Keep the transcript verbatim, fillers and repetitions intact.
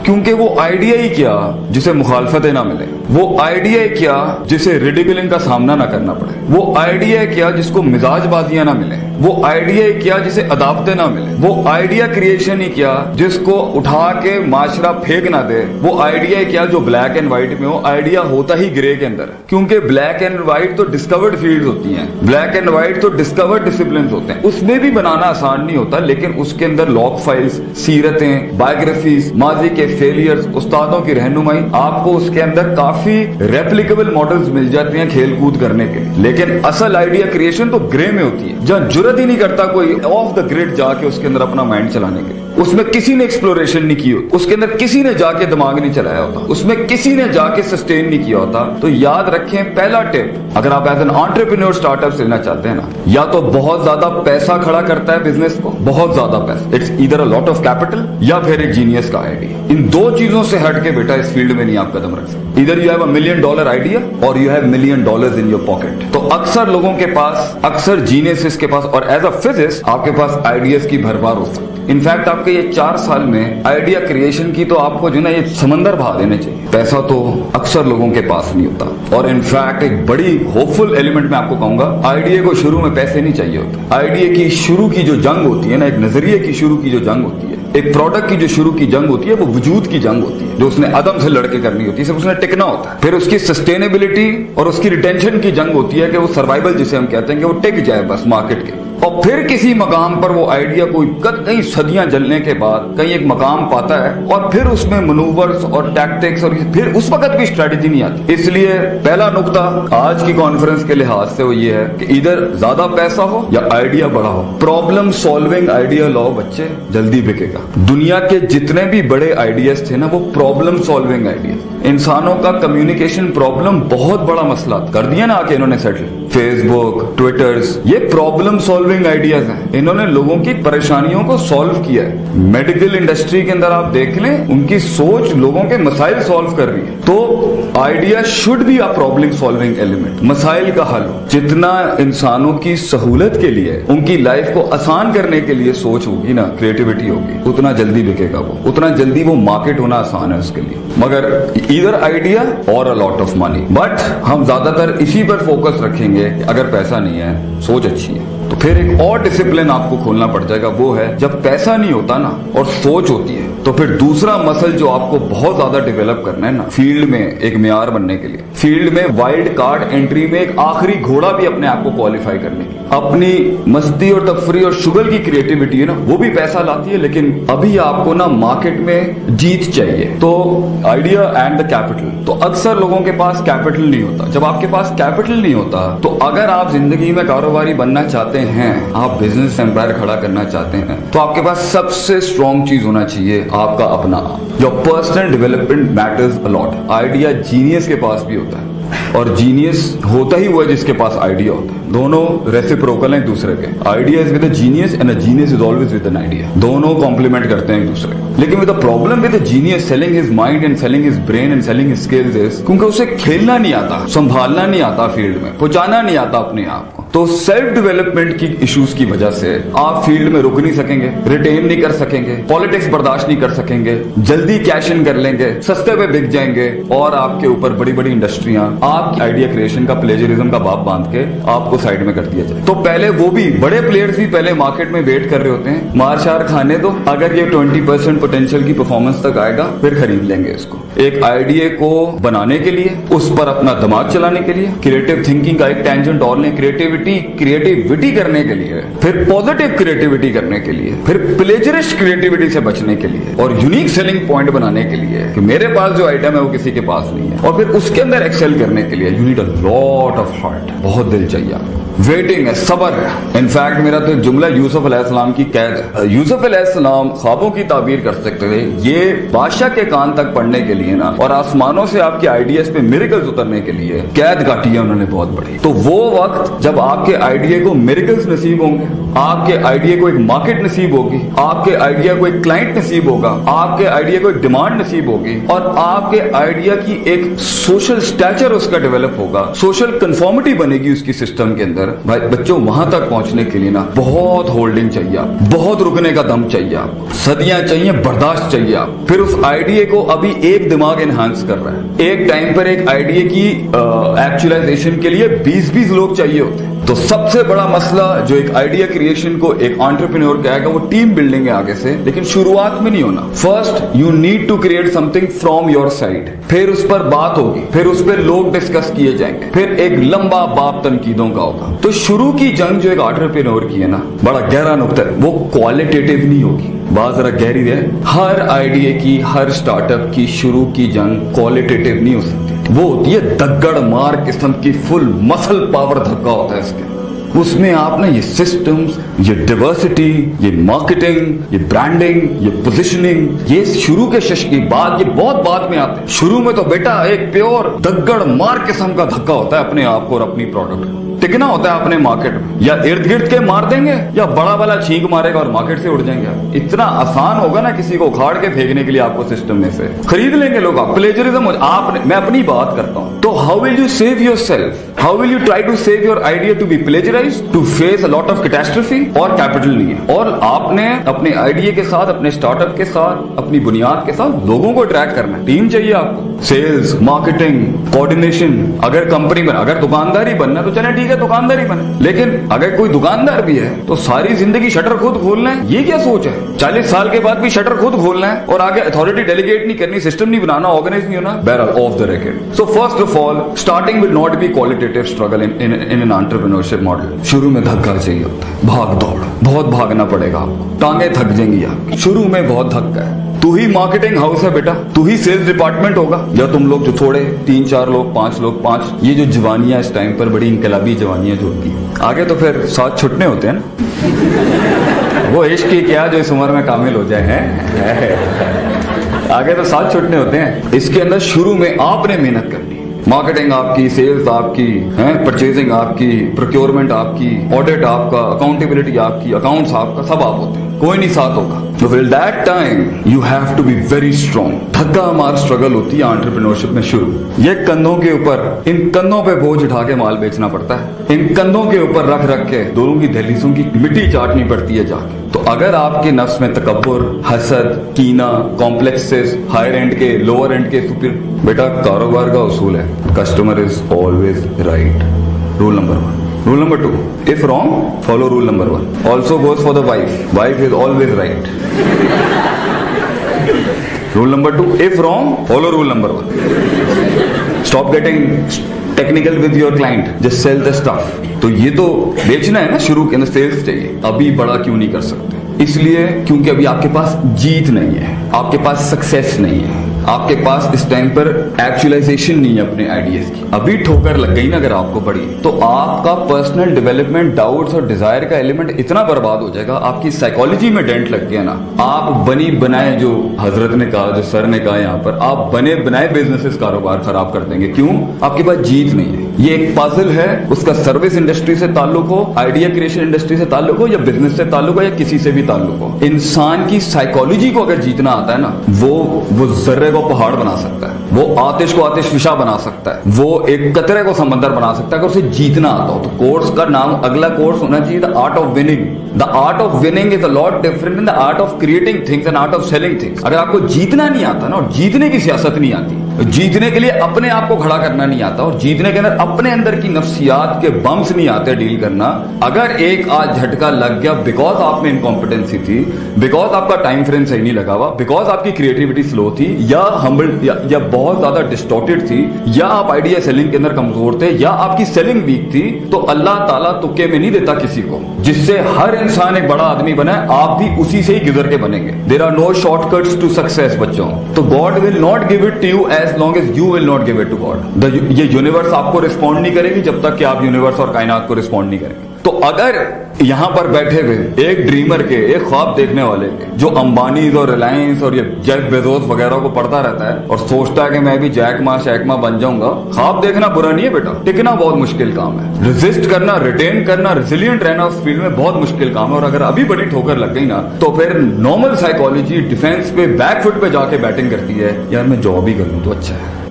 क्योंकि वो आइडिया ही क्या जिसे मुखालफतें ना मिले, वो आइडिया ही क्या जिसे रिडिकुलिंग का सामना ना करना पड़े, वो आइडिया क्या जिसको मिजाजबाजियां ना मिले, वो आइडिया क्या जिसे अदावतें ना मिले, वो आइडिया क्रिएशन ही क्या जिसको उठा के माशरा फेंक ना दे, वो आइडिया क्या जो ब्लैक एंड व्हाइट में हो। आइडिया होता ही ग्रे के अंदर है, क्योंकि ब्लैक एंड व्हाइट तो डिस्कवर्ड फील्ड्स होती हैं, ब्लैक एंड व्हाइट तो डिस्कवर्ड डिसिप्लिन होते हैं। उसमें भी बनाना आसान नहीं होता, लेकिन उसके अंदर लॉग फाइल्स, सीरतें, बायोग्राफीज, माजी के फेलियर्स, उस्तादों की रहनुमाई, आपको उसके अंदर काफी रेप्लिकेबल मॉडल्स मिल जाते हैं खेल कूद करने के लिए। लेकिन असल आइडिया क्रिएशन तो ग्रे में होती है, जहां जुर्रत ही नहीं करता कोई ऑफ द ग्रिड जाके उसके अंदर अपना माइंड चलाने के लिए। उसमें किसी ने एक्सप्लोरेशन नहीं की होती, उसके अंदर किसी ने जाके दिमाग नहीं चलाया होता, उसमें किसी ने जाके सस्टेन नहीं किया होता। तो याद रखें, पहला टिप, अगर आप एज एन एंटरप्रेन्योर स्टार्टअप लेना चाहते हैं ना, या तो बहुत ज्यादा पैसा खड़ा करता है बिजनेस को, बहुत ज्यादा पैसा, it's either a lot of capital या फिर एक जीनियस का आइडिया। इन दो चीजों से हट के बेटा इस फील्ड में नहीं आप कदम रख सकते। Either you have a million dollar idea और you have million dollars in your pocket. तो अक्सर लोगों के पास, अक्सर जीनियस के पास और एज अ फिजिस्ट आपके पास आइडियाज की भरमार हो सकती है। इनफैक्ट आपके ये चार साल में आइडिया क्रिएशन की तो आपको जो ना ये समंदर बहा देने चाहिए। पैसा तो अक्सर लोगों के पास नहीं होता, और इनफैक्ट एक बड़ी होपफुल एलिमेंट मैं आपको कहूंगा, आइडिया को शुरू में पैसे नहीं चाहिए होते। आइडिया की शुरू की जो जंग होती है ना, एक नजरिए की शुरू की जो जंग होती है, एक प्रोडक्ट की जो शुरू की जंग होती है, वो वजूद की जंग होती है, जो उसने अदम से लड़के करनी होती है, सिर्फ उसने टिकना होता है। फिर उसकी सस्टेनेबिलिटी और उसकी रिटेंशन की जंग होती है कि वो सर्वाइवल जिसे हम कहते हैं कि वो टिक जाए बस मार्केट के। और फिर किसी मकाम पर वो आइडिया कोई कई सदियां जलने के बाद कहीं एक मकाम पाता है, और फिर उसमें मनूवर्स और टैक्टिक्स, और फिर उस वक्त भी स्ट्रेटेजी नहीं आती। इसलिए पहला नुकता आज की कॉन्फ्रेंस के लिहाज से वो ये है कि इधर ज्यादा पैसा हो या आइडिया बड़ा हो, प्रॉब्लम सॉल्विंग आइडिया लाओ बच्चे, जल्दी बिकेगा। दुनिया के जितने भी बड़े आइडियाज थे ना, वो प्रॉब्लम सॉल्विंग आइडिया। इंसानों का कम्युनिकेशन प्रॉब्लम बहुत बड़ा मसला कर दिया ना आके इन्होंने सेटल। फेसबुक, ट्विटर्स, ये प्रॉब्लम सॉल्विंग आइडियाज हैं। इन्होंने लोगों की परेशानियों को सॉल्व किया है। मेडिकल इंडस्ट्री के अंदर आप देख लें, उनकी सोच लोगों के मसाइल सॉल्व कर रही है। तो idea should be a problem solving element, मसाइल का हल। जितना इंसानों की सहूलत के लिए, उनकी लाइफ को आसान करने के लिए सोच होगी ना, क्रिएटिविटी होगी, उतना जल्दी बिकेगा वो, उतना जल्दी वो मार्केट होना आसान है उसके लिए। मगर ईदर आइडिया और a lot of money. But हम ज्यादातर इसी पर फोकस रखेंगे कि अगर पैसा नहीं है, सोच अच्छी है, तो फिर एक और डिसिप्लिन आपको खोलना पड़ जाएगा। वो है जब पैसा नहीं होता ना और सोच होती है, तो फिर दूसरा मसल जो आपको बहुत ज्यादा डेवलप करना है ना, फील्ड में एक मियार बनने के लिए, फील्ड में वाइल्ड कार्ड एंट्री में एक आखिरी घोड़ा भी अपने आप को क्वालिफाई करने की, अपनी मस्ती और तफरी और शुगर की क्रिएटिविटी है ना, वो भी पैसा लाती है। लेकिन अभी आपको ना मार्केट में जीत चाहिए। तो आइडिया एंड द कैपिटल। तो अक्सर लोगों के पास कैपिटल नहीं होता। जब आपके पास कैपिटल नहीं होता, तो अगर आप जिंदगी में कारोबारी बनना चाहते हैं, आप बिजनेस एम्पायर खड़ा करना चाहते हैं, तो आपके पास सबसे स्ट्रॉन्ग चीज होना चाहिए आपका अपना आप। Your personal development matters a lot. Idea genius के पास भी होता है, और जीनियस होता ही वो है जिसके पास आइडिया होता है। दोनों रेसिप्रोकल हैं एक दूसरे के। Idea is with a genius and a genius is always with an idea. दोनों कॉम्प्लीमेंट करते हैं एक दूसरे को। लेकिन with the problem with the genius selling his mind and selling his brain and selling his skills is, क्योंकि उसे खेलना नहीं आता, संभालना नहीं आता, फील्ड में पहुंचाना नहीं आता अपने आप को। तो सेल्फ डेवलपमेंट की इश्यूज की वजह से आप फील्ड में रुक नहीं सकेंगे, रिटेन नहीं कर सकेंगे, पॉलिटिक्स बर्दाश्त नहीं कर सकेंगे, जल्दी कैश इन कर लेंगे, सस्ते पे बिक जाएंगे, और आपके ऊपर बड़ी बड़ी इंडस्ट्रियां आपकी आइडिया क्रिएशन का प्लेजरिज्म का बाप बांध के आपको साइड में कर दिया जाए। तो पहले वो भी बड़े प्लेयर्स भी पहले मार्केट में वेट कर रहे होते हैं, मार शार खाने दो, अगर ये ट्वेंटी परसेंट पोटेंशियल की परफॉर्मेंस तक आएगा फिर खरीद लेंगे इसको। एक आइडिया को बनाने के लिए, उस पर अपना दिमाग चलाने के लिए, क्रिएटिव थिंकिंग का एक टेंजेंट और लें, क्रिएटिविटी क्रिएटिविटी करने के लिए, फिर पॉजिटिव क्रिएटिविटी करने के लिए, फिर प्लेजरिस्ट क्रिएटिविटी से बचने के लिए, और यूनिक सेलिंग पॉइंट बनाने के लिए कि मेरे पास जो आइटम है वो किसी के पास नहीं है, और फिर उसके अंदर एक्सेल करने के लिए you need a lot of heart, बहुत दिल चाहिए, वेटिंग है, सबर है। इनफैक्ट मेरा तो एक जुमला यूसुफ अलैहिस्सलाम की कैद है। यूसुफ अलैहिस्सलाम ख्वाबों की ताबीर कर सकते थे, ये बादशाह के कान तक पढ़ने के लिए ना, और आसमानों से आपके आइडियाज पे मिरेकल्स उतरने के लिए कैद काटी है उन्होंने बहुत बड़ी। तो वो वक्त जब आपके आइडिया को मिरेकल्स नसीब होंगे, आपके आइडिया को एक मार्केट नसीब होगी, आपके आइडिया को एक क्लाइंट नसीब होगा, आपके आइडिया को एक डिमांड नसीब होगी और आपके आइडिया की एक सोशल स्टैचर उसका डेवलप होगा, सोशल कंफर्मिटी बनेगी उसकी सिस्टम के अंदर। भाई बच्चों, वहां तक पहुंचने के लिए ना बहुत होल्डिंग चाहिए, बहुत रुकने का दम चाहिए, आपको सदियां चाहिए, बर्दाश्त चाहिए आप। फिर उस आइडिया को अभी एक दिमाग एनहांस कर रहा है, एक टाइम पर एक आइडिया की एक्चुअलाइजेशन के लिए बीस बीस लोग चाहिए होते हैं। तो सबसे बड़ा मसला जो एक आइडिया क्रिएशन को एक एंटरप्रेन्योर कहेगा वो टीम बिल्डिंग है आगे से, लेकिन शुरुआत में नहीं होना। First you need to create something from your side, फिर उस पर बात होगी, फिर उस पर लोग डिस्कस किए जाएंगे, फिर एक लंबा बाप तनकीदों का होगा। तो शुरू की जंग जो एक एंटरप्रेन्योर की है ना, बड़ा गहरा नुक्ता है, वो क्वालिटेटिव नहीं होगी, बात जरा गहरी है। हर आइडिया की, हर स्टार्टअप की शुरू की जंग क्वालिटेटिव नहीं हो सकती, वो होती है दग्गड़ मार किस्म की, फुल मसल पावर धक्का होता है इसके। उसमें आपने ये सिस्टम्स, ये डाइवर्सिटी, ये मार्केटिंग, ये ब्रांडिंग, ये पोजीशनिंग, ये शुरू के शश की बात, ये बहुत बाद में आते हैं। शुरू में तो बेटा एक प्योर दग्गड़ मार किस्म का धक्का होता है अपने आप को और अपनी प्रोडक्ट को। टिकना होता है अपने मार्केट में, या इर्द गिर्द के मार देंगे या बड़ा वाला छींक मारेगा और मार्केट से उड़ जाएंगे। इतना आसान होगा ना किसी को उखाड़ के फेंकने के लिए आपको सिस्टम में से, खरीद लेंगे लोग। आप प्लेजरिज्म, आप, मैं अपनी बात करता हूं, तो how will you save yourself, how will you try to save your idea to be plagiarise, to face a lot of catastrophe, और कैपिटल नहीं है। और आपने अपने आइडिया के साथ, अपने स्टार्टअप के साथ, अपनी बुनियाद के साथ लोगों को अट्रैक्ट करना है। टीम चाहिए आपको, सेल्स, मार्केटिंग, कोऑर्डिनेशन। अगर कंपनी में, अगर दुकानदारी बनना है तो चले ठीक है दुकानदारी बने, लेकिन अगर कोई दुकानदार भी है तो सारी जिंदगी शटर खुद खोलना है, ये क्या सोच है? चालीस साल के बाद भी शटर खुद खोलना है और आगे अथॉरिटी डेलीगेट नहीं करनी, सिस्टम नहीं बनाना, ऑर्गेनाइज नहीं होना। बहरहाल off the record. So first of all, starting will not be qualitative struggle in in in an entrepreneurship model. शुरू में धक्का चाहिए होता है, भाग दौड़, बहुत भागना पड़ेगा आपको, टांगे थक जाएंगी आपकी, शुरू में बहुत धक्का है। तू ही मार्केटिंग हाउस है बेटा, तू ही सेल्स डिपार्टमेंट होगा, या तुम लोग जो थोड़े तीन चार लोग, पांच लोग, पांच, ये जो जवानियां इस टाइम पर बड़ी इनकलाबी जवानियां जो होती हैं, आगे तो फिर साथ छुटने होते हैं ना। वो इश्क की क्या जो इस उम्र में कामिल हो जाए हैं, आगे तो साथ छुटने होते हैं। इसके अंदर शुरू में आपने मेहनत करनी, मार्केटिंग आपकी, सेल्स आपकी, है परचेजिंग आपकी, प्रोक्योरमेंट आपकी, ऑडिट आपका, अकाउंटेबिलिटी आपकी, अकाउंट्स आपका, सब आप होते हैं, कोई नहीं साथ होगा। तो will that time you have to be very strong. धक्का मार स्ट्रगल होती है एंटरप्रेन्योरशिप में शुरू। ये कंधों के ऊपर, इन कंधों पे बोझ उठा के माल बेचना पड़ता है, इन कंधों के ऊपर रख रख के दोनों की दहलीजों की मिट्टी चाटनी पड़ती है जाके। तो अगर आपके नफ्स में तकब्बुर, हसद, कीना, कॉम्प्लेक्सेस, हायर एंड के, लोअर एंड के, सुपर, बेटा कारोबार का उसूल है, customer is always right, rule number one. Rule number two, if wrong, follow rule number one. Also goes for the wife. Wife is always right. Rule number two, if wrong, follow rule number one. Stop getting technical with your client. Just sell the stuff. तो ये तो बेचना है ना, शुरू के अंदर sales चाहिए। अभी बड़ा क्यों नहीं कर सकते? इसलिए क्योंकि अभी आपके पास जीत नहीं है, आपके पास सक्सेस नहीं है, आपके पास इस टाइम पर एक्चुअलाइजेशन नहीं है अपने आइडियाज की। अभी ठोकर लग गई ना अगर आपको बड़ी, तो आपका पर्सनल डेवलपमेंट, डाउट्स और डिजायर का एलिमेंट इतना बर्बाद हो जाएगा, आपकी साइकोलॉजी में डेंट लग गया ना, आप बनी बनाए, जो हजरत ने कहा, जो सर ने कहा यहाँ पर, आप बने बनाए बिजनेसेस कारोबार खराब कर देंगे। क्यों? आपके पास जीत नहीं है। ये एक पजल है, उसका सर्विस इंडस्ट्री से ताल्लुक हो, आइडिया क्रिएशन इंडस्ट्री से ताल्लुक हो, या बिजनेस से ताल्लुक हो, या किसी से भी ताल्लुक हो, इंसान की साइकोलॉजी को अगर जीतना आता है ना, वो वो जर्रे को पहाड़ बना सकता है, वो आतिश को आतिश फिशा बना सकता है, वो एक कतरे को समंदर बना सकता है, अगर उसे जीतना आता हो। तो कोर्स का नाम, अगला कोर्स होना चाहिए the art of winning. The art of winning is a lot different in the art of creating things and art of selling things. अगर आपको जीतना नहीं आता ना, और जीतने की सियासत नहीं आती, जीतने के लिए अपने आप को खड़ा करना नहीं आता, और जीतने के अंदर अपने अंदर की नफ्सियात के बम्स नहीं आते डील करना, अगर एक आज झटका लग गया बिकॉज आप में इनकॉम्पिटेंसी थी, बिकॉज आपका टाइम फ्रेम सही नहीं लगा हुआ, बिकॉज आपकी क्रिएटिविटी स्लो थी, या हम्बल, या, या बहुत ज्यादा डिस्टॉर्टेड थी, या आप आइडिया सेलिंग के अंदर कमजोर थे, या आपकी सेलिंग वीक थी, तो अल्लाह ताला तुक्के में नहीं देता किसी को। जिससे हर इंसान एक बड़ा आदमी बना है, आप भी उसी से ही गुजर के बनेंगे। There are no shortcuts to success बच्चों। तो God will not give it to you as long as you will not give it to God. ये यूनिवर्स आपको रिस्पॉन्ड नहीं करेगी जब तक कि आप यूनिवर्स और कायनात को रिस्पॉन्ड नहीं करेंगे। तो अगर यहां पर बैठे हुए एक ड्रीमर के, एक ख्वाब देखने वाले के, जो अंबानी और रिलायंस और ये जेफ बेजोस वगैरह को पढ़ता रहता है और सोचता है कि मैं भी जैक मा शैक मा बन जाऊंगा, ख्वाब देखना बुरा नहीं है बेटा, टिकना बहुत मुश्किल काम है। रेजिस्ट करना, रिटेन करना, रेजिलिएंट रहना उस फील्ड में बहुत मुश्किल काम है। और अगर अभी बड़ी ठोकर लग गई ना, तो फिर नॉर्मल साइकोलॉजी डिफेंस पे बैकफुट पे जाके बैटिंग करती है, यार मैं जॉब ही कर लूं तो अच्छा है।